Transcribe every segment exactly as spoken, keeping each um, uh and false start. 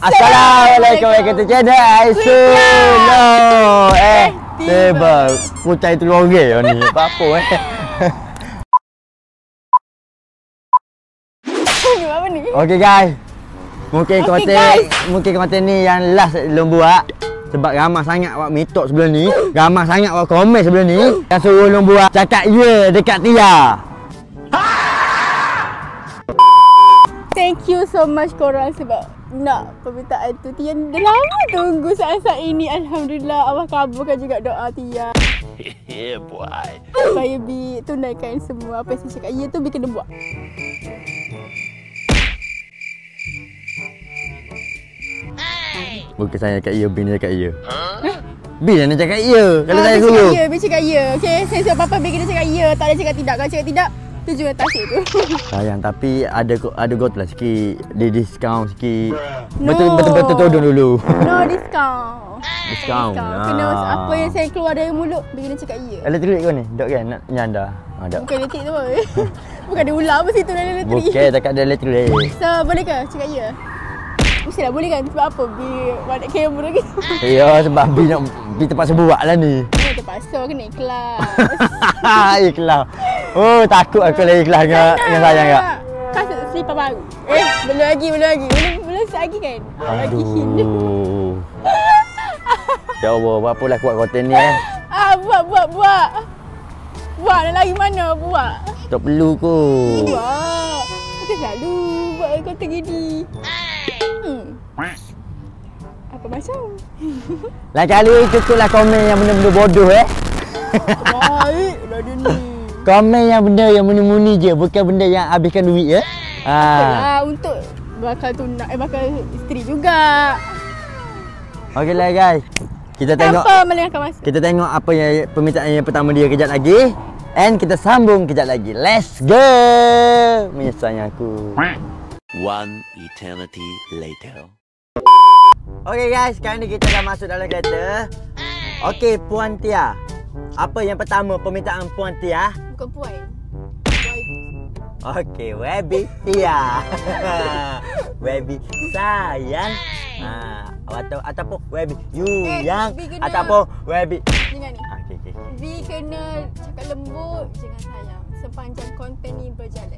Assalamualaikum warahmatullahi wabarakatuh. Hello. Eh, tiba. Pucai tu loreng ni. Apa eh? Ni apa ni? Okey guys. Mungkin okay, konten guys. mungkin konten ni yang last belum buat. Sebab ramai sangat awak mitok sebelum ni. Ramai sangat awak komen sebelum ni. Yang suruh belum buat cakap ya dekat Tia. Thank you so much korang sebab nak permintaan tu. Tia dah lama tunggu saat-saat ini. Alhamdulillah Allah kabulkan juga doa Tia. Yeah boy. Supaya Bi tunaikan semua apa yang saya cakap. Ya tu Bi kena buat. Bukan saya cakap ya, Bin cakap ya. Huh? Bin yang cakap ya. Kalau ah, saya Bi suruh. cakap ya, Bi cakap ya. Okey, saya suruh apa-apa Bi kena cakap ya. Tak ada cakap tidak. Kalau cakap tidak, tu juga tasik tu. Sayang, tapi ada ada got lah sikit. Dia discount sikit. No. Betul betul betul todong dulu. No discount. Discount. Kena Ah. apa yang saya keluar dari mulut, Bi kena cakap ya. Elektrik kau ni? Dok kan? Nak nyanda. Ha, dok. Bukan elektrik tu. Bukan dia ular apa situ dalam elektrik. Bukan, dekat ada elektrik. So, boleh ke cakap ya? Mestilah boleh kan? Sebab apa? Bi banyak kamera gitu. Ya, sebab Bi nak Bi terpaksa buat lah ni. Ya, terpaksa kena ikhlas. Ikhlas. Oh, takut aku lagi ikhlas dengan dengan sayang kak. Kasut selipar baru. Eh, belum lagi, belum lagi. Belum, belum start lagi kan? Lagi hin. Aduh. Ya Allah, berapa lah kuat konten ni kan? Ah, buat, buat, buat. Buat, nak lagi mana? Buat. Tak perlu kot. Buat. Kita selalu buat konten gini. Hmm. Apa macam? Lain kali cukuplah komen yang benda-benda bodoh eh. Baik dah dia ni. Komen yang benda yang muni-muni je, bukan benda yang habiskan duit ya. Ha. Itulah untuk bakal tunang, eh bakal isteri juga. Okeylah guys. Kita tengok Apa melengahkan masa? kita tengok apa yang permintaan yang pertama dia kejap lagi. And kita sambung kejap lagi. Let's go. Menyesal aku. One eternity later. Okey guys, sekarang ni kita dah masuk dalam kereta. Okey, Puan Tia. Apa yang pertama permintaan Puan Tia? Bukan puan. Okey, Webby Tia. Webby sayang. Ha, atau ataupun Webby you Eh, yang Bi kena- ataupun Webby. Dengar ni. Okey okey. Bi kena cakap lembut, jangan sayang. Sepanjang konten ni berjalan.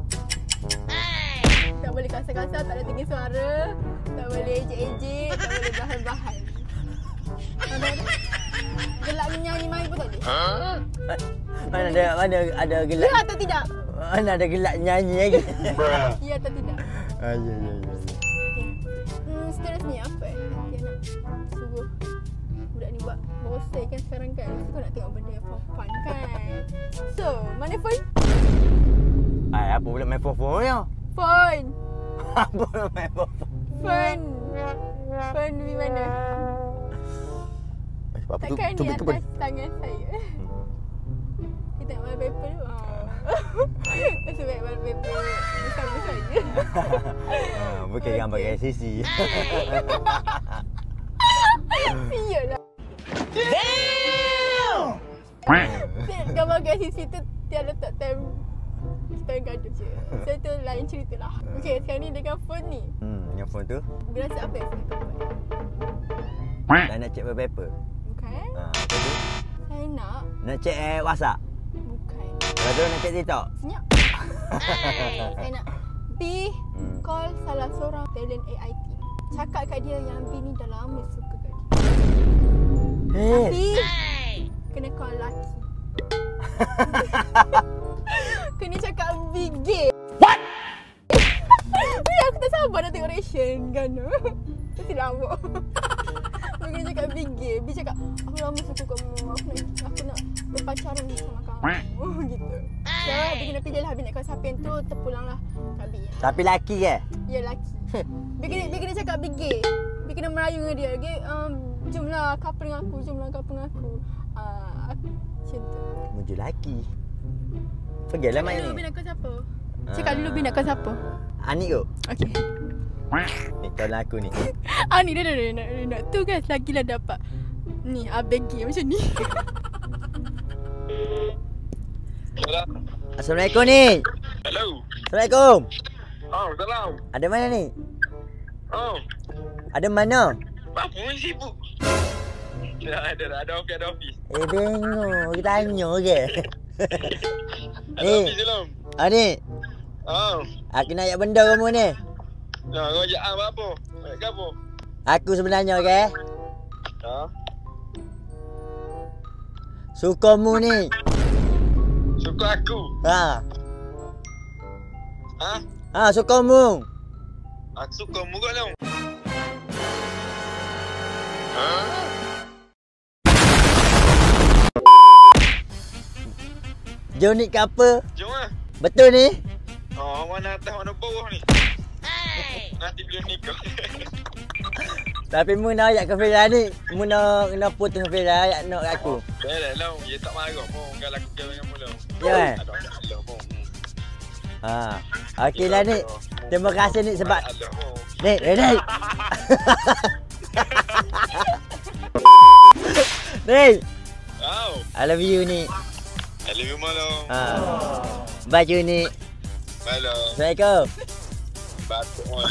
Tak boleh kasar-kasar, tak ada tinggi suara. Tak boleh ejek-ejek, tak boleh bahan-bahan. Ada ada? Gelak menyanyi mari pun tak boleh. Mana ada mana ada gelak. Ya atau tidak? Mana ada gelak nyanyi lagi. Ya atau tidak? Ah ya ya ya. Hmm, seterusnya apa eh? Nanti nak suruh budak ni buat bosan kan sekarang kan. Kau nak tengok benda yang fun kan. So, mana phone? Ai apa pula main phone ya? Phone. Apa pula main phone? Phone. Phone di mana? Sebab apa tu? Takkan di Cuba cuba. atas tangan saya. Kita tengok wallpaper dulu. Ha. Sebab wallpaper besar-besar je. Ha, bukan gambar gaya sisi. Sial lah. Gambar kat sisi tu dia letak time time gaduh je. So tu lain cerita lah. Okay, sekarang ni dengan phone ni. Hmm, yang phone tu. Berasa apa yang saya buat? Dah nak check wallpaper. Bukan. Ha, apa tu? Saya nak. Nak check eh, WhatsApp. Bukan. Lepas tu nak check TikTok. Senyap. Saya nak B Hmm. call salah seorang talent A I T. Cakap kat dia yang B ni dah lama suka kat dia. Eh, Tapi kena call lelaki. Kena cakap B gay. What? Weh, aku tak sabar nak tengok reaction kan. Mesti lama. Aku kena cakap B gay. B cakap aku lama suka kamu. Aku nak aku nak berpacaran sama kamu. Gitu. So, dia kena pilih lah B nak call siapa yang tu terpulang lah kat B. tapi laki ke? Ya lelaki. Dia kena, dia kena cakap B gay. Dia kena merayu dengan dia. Gay, um, jomlah couple dengan aku. Jomlah couple dengan aku. Uh, macam tu. Muncul laki. Pergilah main Cakap dulu B ni. nak call siapa? Cakap dulu B nak call siapa? Anik kot. Okay. Ni kawan aku ni. Ah ni dah dah dah nak, nak tu kan lagi lah dapat. Ni abang gay macam ni. Assalamualaikum ni. Hello. Assalamualaikum. Oh, salam. Ada mana ni? Oh. Ada mana? Apa pun sibuk. Dah ada dah ada office ada office. Eh bengok, kita tanya ke? Ada Ni. office belum? Ah ni, Oh. aku nak ayat benda kamu ni. Nah, kau ajak apa apa? Ajak apa? Aku sebenarnya ke? Ha? Sukamu ni. Suka aku. Ha. Ha? Ha, sukamu. Aku suka muka dong. Ha? Jonik ke apa? Jom ah. Betul ni? Oh, mana atas mana bawah ni? Nanti belum nikah. Tapi mu nak ayat ke Fira ni. Mu nak kena putus Fira ayat nak kat aku. Dah dah lah, dia tak marah pun kalau aku kau dengan mula. Ya kan? Ada Allah pun. Ha. Okey lah ni. Terima kasih ni sebab Allah pun. Nik, eh, Nik. Nik, Oh, I love you ni. I love you malo. Ha. Baju ni. Malo. Assalamualaikum. Batuk on.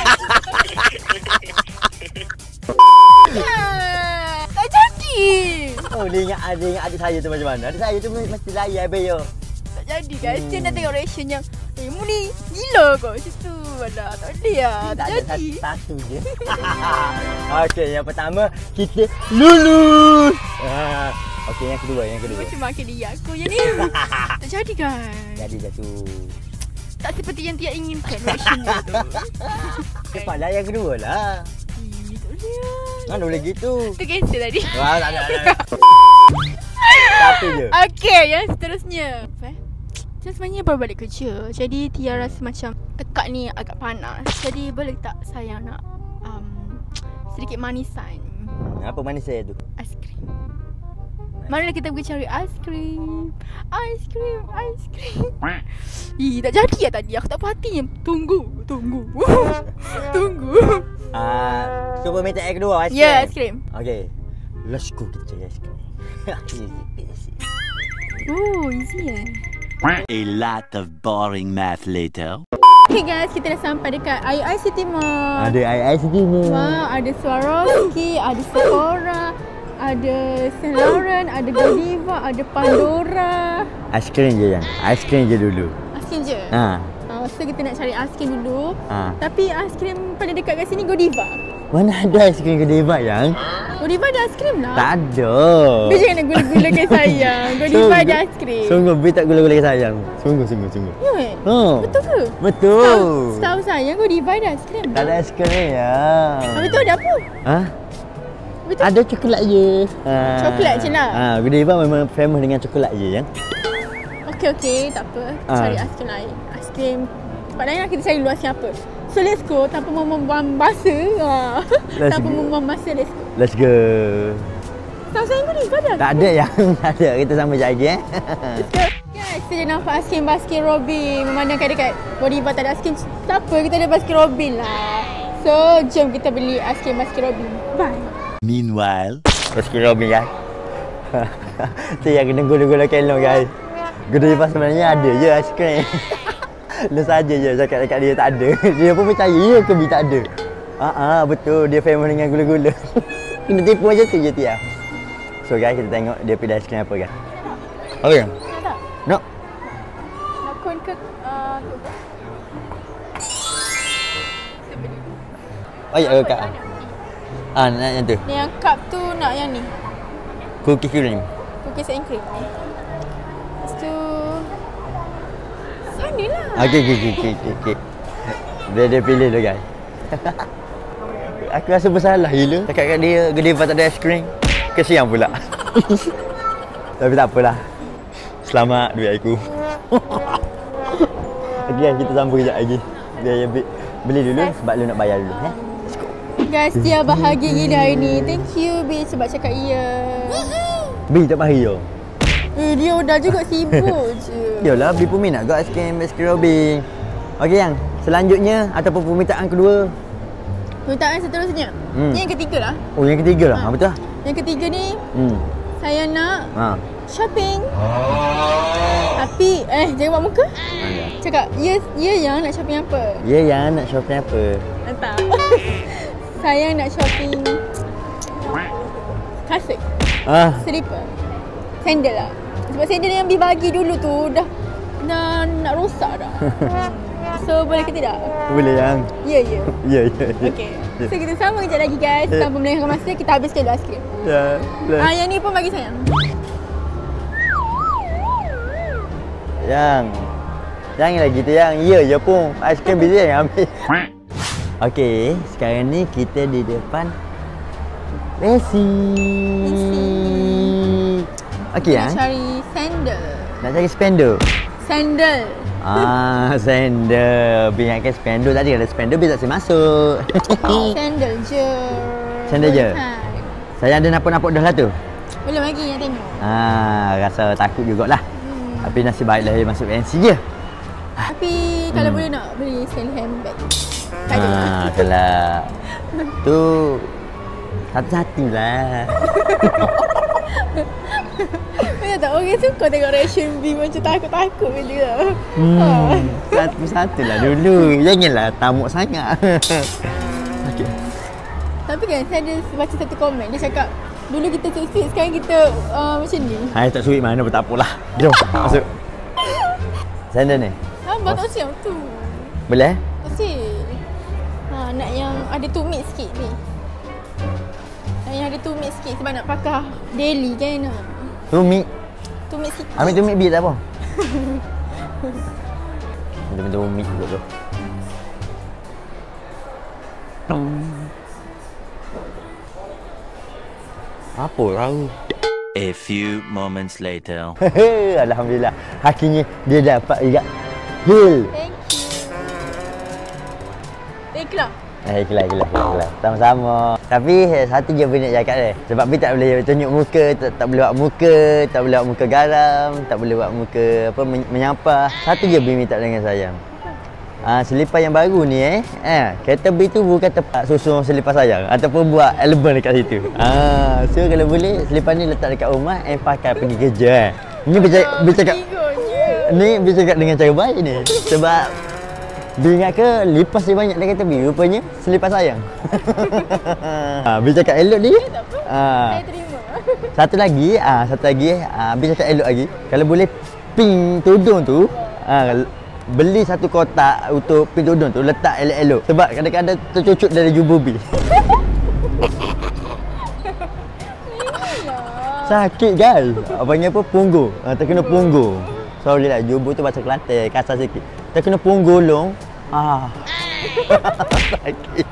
Tak jadi. Oh, dia ingat ada ingat adik saya tu macam mana? Adik saya tu mesti layan bayo. Tak jadi guys. Dia nak tengok reaction yang eh mu ni gila kau macam tu. Alah tak boleh lah. Tak Tak ada jadi. satu, satu je. Okey, yang pertama kita lulus. Ha. Okey, yang kedua, yang kedua. Macam makin dia aku je ni. Tak jadi guys. Jadi jatuh. Tak seperti yang Tia inginkan reactionnya tu. Cepatlah yang kedua lah. Eh, tak boleh lah. Mana boleh gitu? Tu cancel tadi. Wah, tak ada. Tak ada. Satu je. Okey, yang seterusnya. Apa eh? Saya sebenarnya baru balik kerja. Jadi Tia rasa macam tekak ni agak panas. Jadi boleh tak saya nak um, sedikit manisan? Apa manis saya tu? Aiskrim. Marilah kita pergi cari aiskrim. Aiskrim, aiskrim. Ih, tak jadi ya tadi. Aku tak puas hati. Tunggu, tunggu. Tunggu. Ah, cuba minta yang kedua aiskrim. Ya, yeah, aiskrim. Okey. Let's go kita cari aiskrim. Easy peasy. Oh, easy eh. A lot of boring math later. Okay guys, kita dah sampai dekat I I City Mall. Ada ai-ai sini. Wah, ada Swarovski, ada Sephora, ada Saint Laurent, ada Godiva, ada Pandora. Aiskrim je yang. Aiskrim je dulu. Aiskrim je? Ha. Uh, so kita nak cari aiskrim dulu. Ha. Tapi aiskrim paling dekat kat sini Godiva. Mana ada aiskrim Godiva yang? Godiva ada aiskrim lah. Tak ada. Dia jangan nak gula-gulakan sayang. Godiva ada aiskrim. Sungguh, Bi tak gula-gula sayang. Sungguh, sungguh, sungguh. Ya eh? Oh. Betul ke? Betul. Setahu, setahu saya Godiva ada aiskrim. Tak ada aiskrim ya. Habis tu ada apa? Ha? Habis tu Ada coklat je. Ha. Coklat je lah. Ha, Godiva memang famous dengan coklat je yang. okey okey, tak apa. Ah. Cari aiskrim lain. Aiskrim tempat lain lah kita cari luar siapa. So let's go tanpa membuang masa. Ha. Let's Tanpa go. membuang masa, let's go. Let's go. Tahu saya Godiva ada? Tak ada yang tak ada. Kita sama je lagi eh. Let's go. Guys, kita nampak aiskrim Baskin Robbins. Memandangkan dekat Godiva tak ada aiskrim. Tak apa, kita ada Baskin Robbins lah. So, jom kita beli aiskrim Baskin Robbins. Bye. Meanwhile, Baskin Robbins guys. Tu yang kena gula-gula kelong guys. Godiva sebenarnya ada je aiskrim. Lu saja je cakap dekat dia tak ada. Dia pun percaya ya ke Bi tak ada. Ha ah, betul, dia famous dengan gula-gula. Kena tipu macam tu je Tia. So guys, kita tengok dia pilih aiskrim apa guys. Okey. Nak tak? No. Nak kon ke uh, tu? Saya beli. Oh ya kak. Ah, nak yang tu. Ni yang cup tu nak yang ni. Cookie cream. Cookies and cream ni. Lepas tu sana lah. Okey, okey, okey, okey, okey. Dia dia pilih tu guys. Aku rasa bersalah gila. Cakap kat dia Godiva tak ada aiskrim. Kesian pula. Tapi tak apalah. Selamat duit aku. Okey guys, kita sambung kejap lagi. Biar dia bi- beli dulu sebab lu nak bayar dulu eh. Let's go. Guys, dia bahagia gila hari ni. Thank you Bi sebab cakap ya. Bi tak bahaya. Eh, dia dah juga sibuk je. Yalah, Bi pun minat kat aiskrim Baskin Robbins. Okey yang selanjutnya ataupun permintaan kedua. Permintaan seterusnya. Hmm. Ni yang ketiga lah. Oh, yang ketiga lah. Ha, betul. Yang ketiga ni, Hmm. saya nak Ha. shopping. Tapi, eh jangan buat muka. Ha. Cakap, ya, ya yang nak shopping apa? Ya yang nak shopping apa? Entah. Saya nak shopping kasut, Ah, slipper, sandal lah. Sebab sandal yang Bi bagi dulu tu dah dah nak rosak dah. So boleh ke tidak? boleh yang. Ya, ya. Ya, ya, ya. Okey. So kita sama kejap lagi guys. Tanpa melengahkan masa, kita habiskan dulu aiskrim. Ya. ya. Ah, yang ni pun bagi sayang. Yang. Jangan lagi tu yang. Ya, ya pun. Aiskrim bila yang ambil. Okey, sekarang ni kita di depan Messi. Messi. Okey Nak yang. cari sandal. Nak cari spender. Sandal. Ah, sandal. Bingatkan spender tadi ada spender bisa saya masuk. Sandal je. Sandal je? Ha. Saya ada nampak-nampak dah lah tu. Belum lagi yang tengok. Ah, rasa takut jugalah. Hmm. Tapi nasib baiklah dia masuk N C je. Tapi kalau Hmm. boleh nak beli stand handbag. Tak ada. Ah, kalau tu satu-satu lah. Macam tak orang suka tengok reaction B macam takut-takut macam tu. Hmm, satu-satu lah dulu. Janganlah tamuk sangat. Okey. Tapi kan saya ada baca satu komen. Dia cakap dulu kita sweet, sekarang kita uh, macam ni. Hai, tak sweet mana pun tak apalah. Jom, masuk. Sandal ni. Nampak tak siap tu. Boleh? Tak siap. Ha, nak yang ada tumit sikit ni. Nak yang ada tumit sikit sebab nak pakai daily kan. Tumit. Tumit sikit. Ambil tumit bit tak apa. Minta tumit juga tu. Apa tahu? A few moments later. Alhamdulillah. Akhirnya dia dapat juga. Hil. Thank you. Ikhlas. Eh, ikhlas, ikhlas, ikhlas. Sama-sama. Tapi eh, satu je Bi nak cakap dia. Sebab Bi tak boleh tunjuk muka, tak, tak boleh buat muka, tak boleh buat muka garam, tak boleh buat muka apa men- menyapa. Satu je Bi minta dengan sayang. Ah, selipar yang baru ni eh. Eh, kereta Bi tu bukan tempat susun selipar sayang ataupun buat album dekat situ. Ah, so kalau boleh selipar ni letak dekat rumah and pakai pergi kerja eh. Ni Bi cakap, Bi cakap ni Bi cakap dengan cara baik ni. Sebab Bi ingat ke lipas dia banyak dia kata Bi rupanya selipar sayang. Ha, Bi cakap elok ni. Tak apa. Ha, Saya terima. satu lagi, ah ha, satu lagi ah ha, Bi cakap elok lagi. Kalau boleh pin tudung tu, ah ha, beli satu kotak untuk pin tudung tu letak elok-elok. Sebab kadang-kadang tercucuk dari jubur Bi. Sakit kan? Abangnya apa? Punggung. Ha, terkena punggung. Sorry lah, jubur tu bahasa Kelantan, kasar sikit. Terkena punggung long. Ah. Sakit.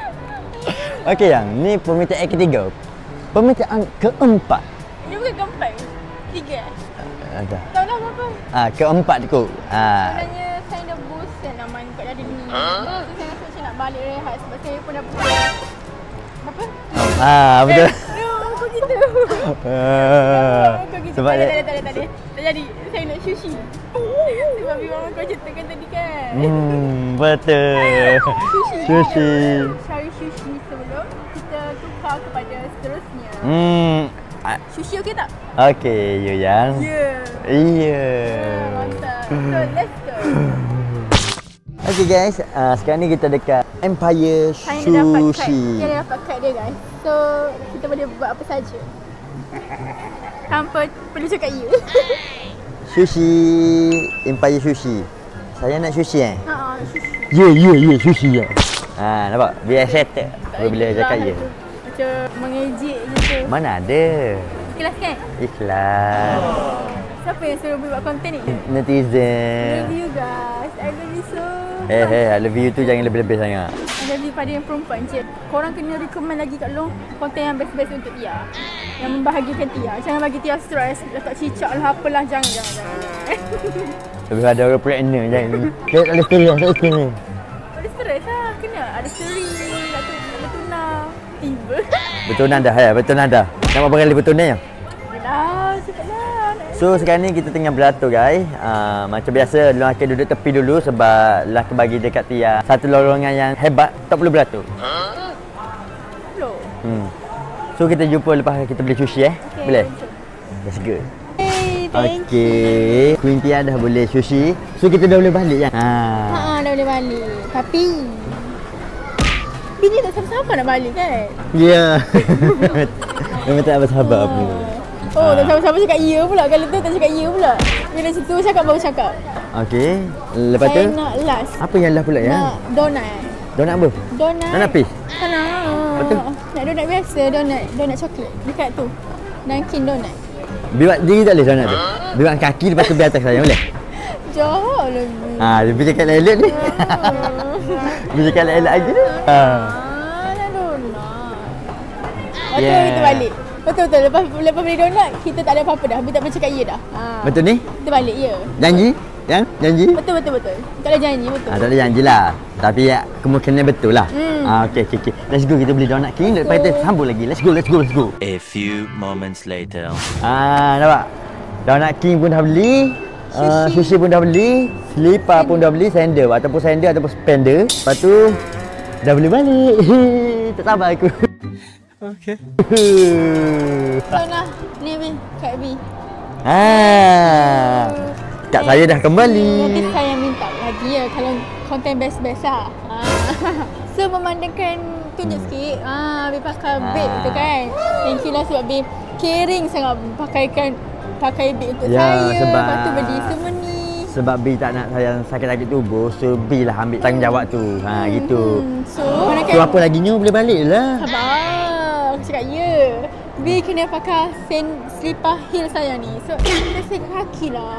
Okey yang, ni permintaan ketiga. Permintaan keempat. Ini bukan keempat. Tiga. Ada. Tahu lah apa? Ah, keempat tu. Ah. Sebenarnya saya dah bosan nak main kat dari ni. So saya rasa macam nak balik rehat sebab saya pun dah buat. Apa? Ah, betul. No, aku gitu. Ah. Aku gitu. Sebab tak dia ada, tak ada, tak ada, tak ada. Tak jadi. Saya nak sushi. Sebab memang kau ceritakan tadi kan. Hmm, betul. Sushi. Sushi. Kita cari sushi sebelum kita tukar kepada seterusnya. Hmm. ah, Sushi okey tak? Okey, you yang. Ya. Iya. Ah, mantap. So, let's go. Okey guys, uh, sekarang ni kita dekat Empire Saya dah dapat kad. Sushi. Saya dah dapat kad dia guys. So, kita boleh buat apa saja. Tanpa perlu cakap ya. Sushi Empire Sushi. Saya nak sushi eh? Ha, sushi. Ya, ya, ya, sushi ya. Ha, nampak? Biar settle. Bila cakap ya. Macam mengejek gitu. Mana ada? Ikhlas kan? Ikhlas. Siapa yang suruh buat konten ni? Netizen. Love you guys. I love you so Eh, eh, I love you tu jangan lebih-lebih sangat. I love you pada yang perempuan je. Korang kena recommend lagi kat long konten yang best-best untuk Tia. Yang membahagiakan Tia. Jangan bagi Tia stres, letak cicak lah apalah. Jangan, jangan, jangan. Lebih ada orang pregnant jangan. Saya tak boleh stres, saya stres ni. Ada stres lah. Kena ada seri. Nak tu, nak tunang. Tiba. Betul nanda ya, betul nanda. Nama berapa kali betul ni ya? Yelah, cepatlah. So sekarang ni kita tengah beratur guys. Uh, macam biasa lelaki duduk tepi dulu sebab lelaki bagi dekat Tia satu lorongan yang hebat, tak perlu beratur. Belum. Hmm. So kita jumpa lepas kita beli sushi eh. Okay, Boleh? jom. Let's go. Hey, thank you. Okey, Queen Tia dah boleh sushi. So kita dah boleh balik kan? Ha. Ha, dah boleh balik. Tapi B Bini tak sabar-sabar nak balik kan? Ya. Memang tak bersabar pun. Oh, tak sabar-sabar cakap ya pula. Kalau tu tak cakap ya pula. Bila situ cakap baru cakap. Okey. Lepas tu? Saya nak last. Apa yang last pula ya? Nak donat. Donat apa? Donat. Donat pis? Tak nak. Betul? Nak donat biasa, donat. Donat coklat. Dekat tu. Dunkin donat. Biwak diri tak boleh donat tu? Biwak kaki lepas tu biar atas saya boleh? Jahat lagi. Ha, dia pergi cakap elok ni. Dia cakap elok lagi tu. Ha. Ah, nak donat. Betul Yeah. kita balik. Betul-betul. Lepas, lepas beli donat, kita tak ada apa-apa dah. Kita tak boleh cakap ya dah. Ha. Betul ni? Kita balik, ya. Janji? Yang? Janji? Betul-betul-betul. Tak ada janji, betul. Ha, tak ada janji lah. Tapi ya, kemungkinan betul lah. Hmm. Ha, okey, okey, okey. Let's go, kita beli donat king. Lepas kita sambung lagi. Let's go, let's go, let's go. A few moments later. Ah, nampak? Donat king pun dah beli. Uh, sushi pun dah beli. Selipar pun dah beli. Sandal ataupun sandal ataupun spender. Lepas tu dah beli balik. Tak sabar aku. Okay. Donat. Ni, Bi. Kak Bi. Ah. Kak saya dah kembali. Nanti saya minta lagi ya kalau konten best-best lah. Ha. So memandangkan tunjuk sikit. Ah, Bi pakai beg tu kan. Thank you lah sebab Bi caring sangat pakaikan pakai beg untuk Ya, saya. sebab- Lepas tu beli semua ni. Sebab B tak nak saya sakit-sakit tubuh. So B lah ambil tanggungjawab tu. Ha, gitu. Hmm, so, So memandangkan apa lagi ni boleh balik lah. sabar. Aku cakap ya. Bi kena pakai sen slipper heel saya ni. So, kita sen kaki lah.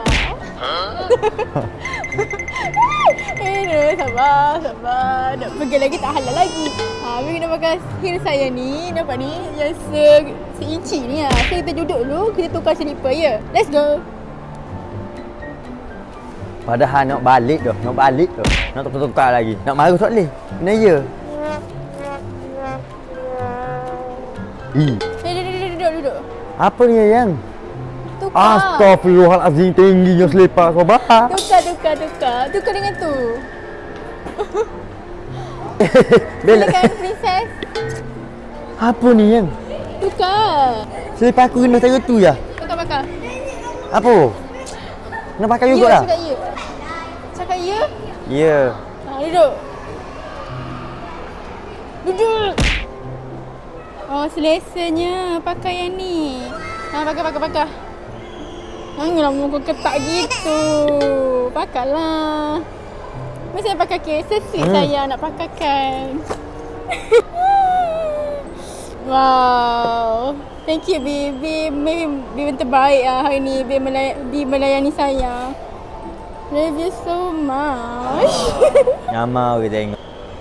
eh, no, sabar, sabar. Nak pergi lagi tak halal lagi. Ha, Bi kena pakai heel saya ni. Nampak ni? Yang se, seinci ni lah. So, kita duduk dulu. Kita tukar slipper, ya. Let's go. Padahal nak balik tu. Nak balik tu. Nak tukar-tukar lagi. Nak marah tak boleh. Kena ya. Ih. Eh, duduk, duduk, duduk, duduk. Apa ni yang? Tukar. Astaghfirullahalazim, tingginya selipar kau bah. Tukar, tukar, tukar. Tukar dengan tu. Bela. Silakan, princess. Apa ni yang? Tukar. Selipar aku kena cara tu ya. Tukar pakai. Apa? Nak pakai juga Ya, lah? cakap ya. Cakap ya. Ya. Ha, duduk. Duduk. Oh, selesanya pakai yang ni. Ha, pakai, pakai, pakai. Janganlah muka ketak gitu. Pakailah. Mesti nak pakai kes. Sweet Hmm. saya nak pakaikan. Wow. Thank you, Bi. Maybe Bi terbaik lah hari ni. Bi, melay- Bi melayani saya. Love you so much. Nyama kita tengok.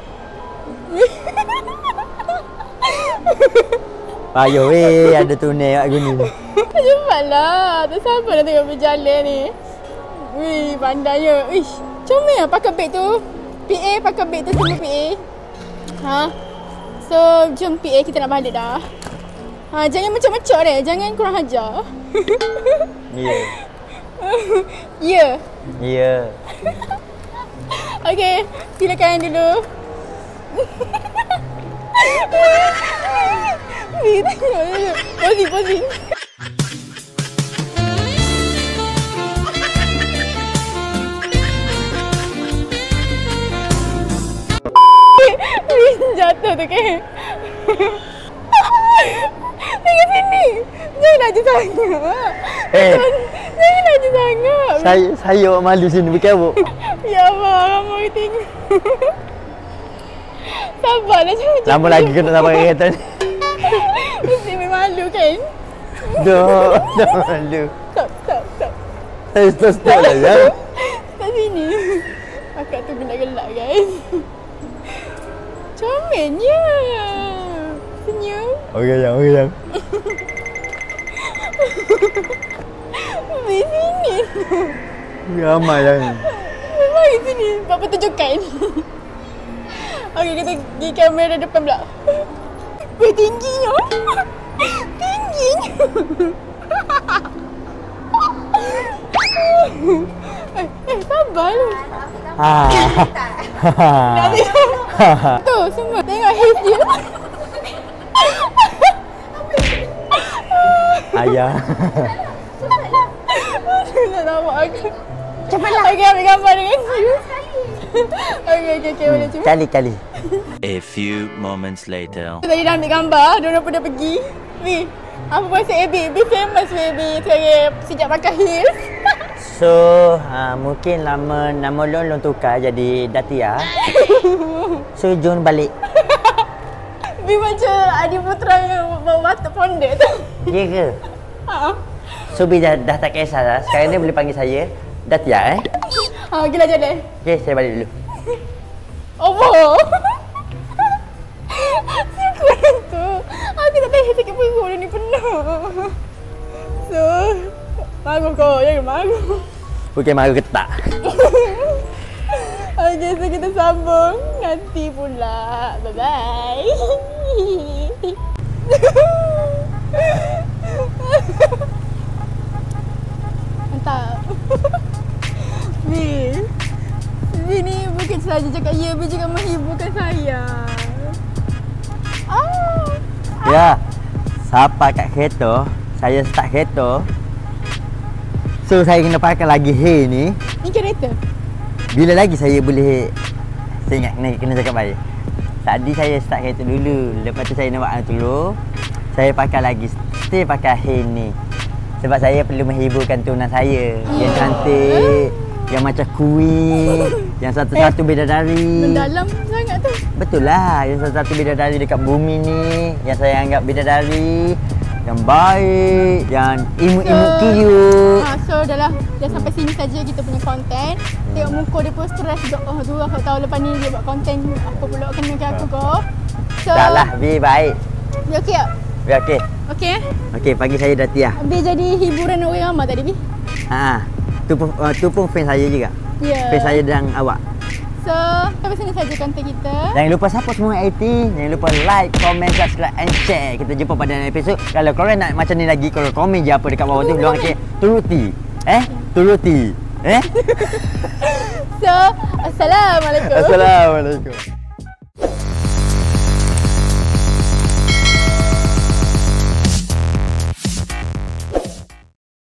Payah weh, ada tunai kat gini. Cepatlah. Tak sabar nak tengok berjalan ni. Wih, pandainya. Ish, comel lah pakai beg tu. P A pakai beg tu semua P A. Ha? So, jom P A kita nak balik dah. Ha, jangan macam-macam deh. Jangan kurang ajar. Ya. Ya. Ya. Okey, silakan dulu. Ni tengok dulu. Posing, posing. Ni jatuh tu kan. Tengok sini. Jangan laju sangat. Eh. Jangan laju sangat. Saya saya awak malu sini berkabut. Ya Allah, ramai tengok. Sabarlah macam-macam. Lama lagi kena tak pakai kereta ni. Mesti memang malu kan? Dah, dah malu. Stop, stop, stop. Saya stop stop lah ya. Kat sini. Akak tu gelak-gelak guys. Comelnya. Senyum. Okey yang, okey yang. Di sini. Ramai yang. Mari sini. Buat pertunjukan. Okey, kita pergi kamera depan pula. Weh, tingginya. Tingginya. eh, eh, sabar lu. Ha. Dah habis. Tu, semua. Tengok heels dia. Ayah. Tak tahu aku. Cepatlah. Okey, ambil gambar dengan you. Okey, okey, okey. Boleh cuba. Kali-kali. A few moments later. Tadi dah ambil gambar, diorang pun dah pergi. Bi, apa pasal Abi? Abi famous Abi sebagai sejak pakai heels. So, uh, mungkin lama nama Long Long tukar jadi Datia. So, Jun balik. Bi macam Adi Putra yang bawa batuk pondek tu. Ya ke? Ha. So, Bi dah, dah tak kisah dah. Sekarang ni boleh panggil saya Datia eh. Ha, gila jalan. Okay, saya balik dulu. Apa? Sekuan tu. Aku tak tahu sakit perut dah ni penuh. So, malu kau, jangan malu. Okey, malu ke tak? Okey, so kita sambung nanti pula. Bye-bye. Mantap. Bi, Bi ni bukan sahaja cakap ya, Bi juga menghiburkan saya. Ah. Ya, siapa kat kereta, saya start kereta. So, saya kena pakai lagi hey ni. Ni kereta? Bila lagi saya boleh, saya ingat kena, kena cakap baik. Tadi saya start kereta dulu. Lepas tu saya nak buat anak telur. Saya pakai lagi, still pakai hey ni. Sebab saya perlu menghiburkan tunan saya. Yang cantik, yang macam kuih, yang satu-satu bidadari. Mendalam sangat tu. Betul lah, yang satu-satu bidadari dekat bumi ni. Yang saya anggap bidadari yang baik, yang imut-imut So- cute. Ha, so dah lah, dah sampai sini saja kita punya konten. Tengok muka dia pun stres dok. Oh tu aku tahu lepas ni dia buat konten apa pula kena ke aku kau. So, Dah lah, Bi baik. Dia okey tak? Bi okey. Okey eh? Okey, pagi saya Datia. Bi jadi hiburan orang ramai tadi Bi. Ha, tu pun uh, tu pun fan saya juga. Ya. Fan saya dan awak. So, sampai sini saja konten kita. Jangan lupa support semua I T. Jangan lupa like, comment, subscribe and share. Kita jumpa pada episod. Kalau korang nak macam ni lagi, korang komen je apa dekat bawah tu. Bilang okey, turuti. Eh? Turuti. Eh? So, Assalamualaikum. Assalamualaikum.